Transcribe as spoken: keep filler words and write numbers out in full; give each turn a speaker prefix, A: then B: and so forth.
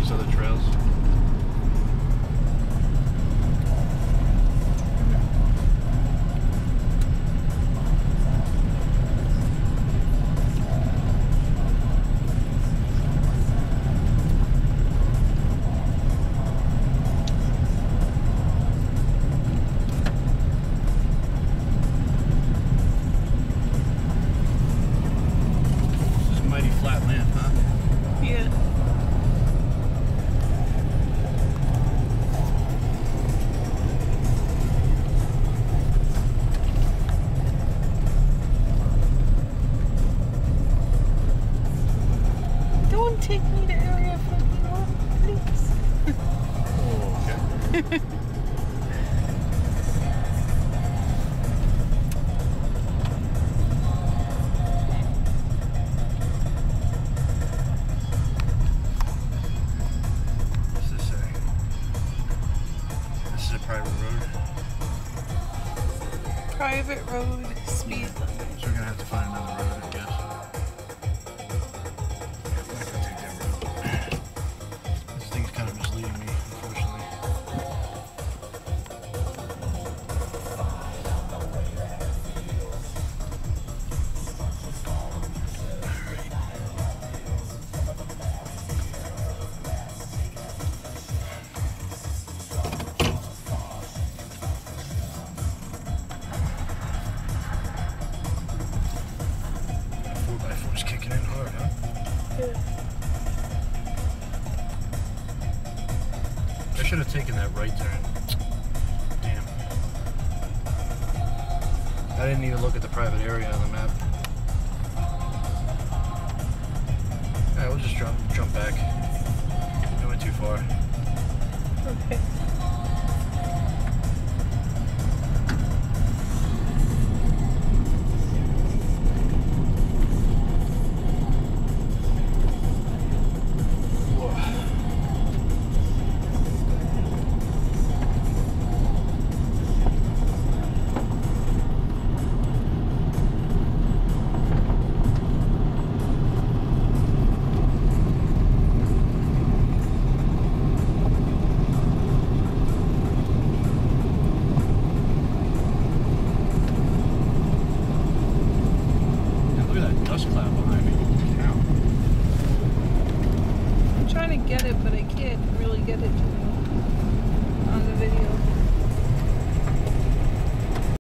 A: most other trails. Flat land, huh?
B: Yeah. Don't take me to Area fifty-one, please.
A: Oh, okay. Private road.
B: Private road, speed limit.
A: So we're gonna have to find another road, I guess. I'm not gonna take that road. This thing's kind of misleading me, unfortunately. Kicking in hard, huh?
B: Yeah.
A: I should have taken that right turn. Damn. I didn't even look at the private area on the map. Yeah, we'll just jump, jump back. I went too far.
B: Okay. Get it, but I can't really get it to